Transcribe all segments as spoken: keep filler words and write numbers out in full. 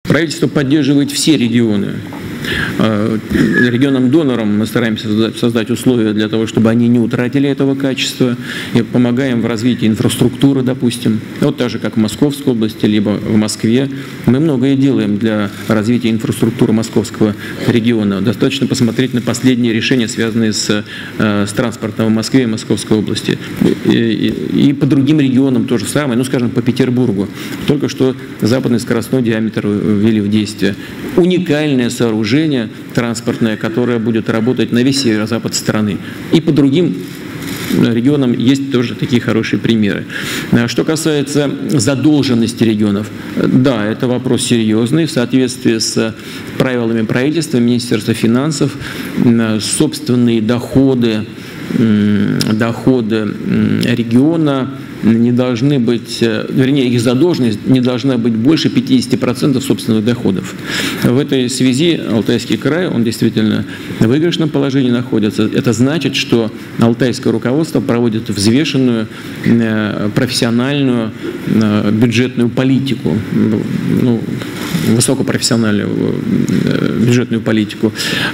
Правительство поддерживает все регионы. Регионам-донорам мы стараемся создать условия для того, чтобы они не утратили этого качества, и помогаем в развитии инфраструктуры, допустим. Вот так же, как в Московской области, либо в Москве. Мы многое делаем для развития инфраструктуры Московского региона. Достаточно посмотреть на последние решения, связанные с, с транспортом в Москве и Московской области. И, и, и по другим регионам то же самое, ну, скажем, по Петербургу. Только что западный скоростной диаметр ввели в действие. Уникальное сооружение транспортное, которое будет работать на весь северо-запад страны. И по другим регионам есть тоже такие хорошие примеры. Что касается задолженности регионов, да, это вопрос серьезный. В соответствии с правилами правительства, Министерства финансов, собственные доходы, доходы региона не должны быть, вернее, их задолженность не должна быть больше пятидесяти процентов собственных доходов. В этой связи Алтайский край, он действительно в выигрышном положении находится. Это значит, что алтайское руководство проводит взвешенную, профессиональную бюджетную политику, ну, высокопрофессиональную бюджетную политику.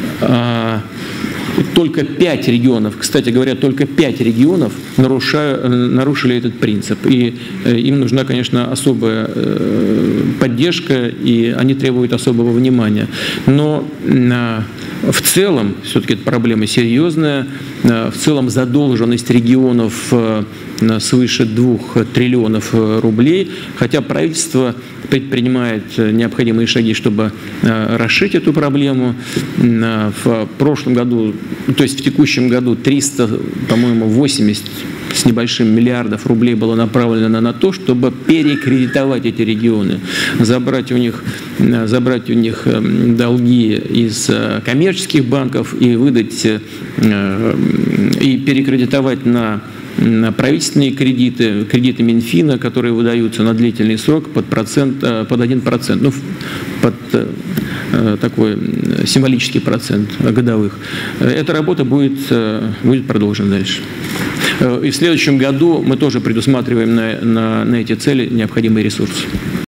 Только пять регионов, кстати говоря, только пять регионов нарушают, нарушили этот принцип. И им нужна, конечно, особая поддержка, и они требуют особого внимания. Но в целом, все-таки эта проблема серьезная, в целом задолженность регионов свыше двух триллионов рублей, хотя правительство предпринимает необходимые шаги, чтобы расширить эту проблему. В прошлом году, то есть в текущем году триста, по-моему, восемьдесят с небольшим миллиардов рублей было направлено на то, чтобы перекредитовать эти регионы, забрать у них, забрать у них долги из коммерческих банков и выдать, и перекредитовать на правительственные кредиты, кредиты Минфина, которые выдаются на длительный срок под, процент, под один процент, ну, под такой символический процент годовых. Эта работа будет, будет продолжена дальше. И в следующем году мы тоже предусматриваем на, на, на эти цели необходимые ресурсы.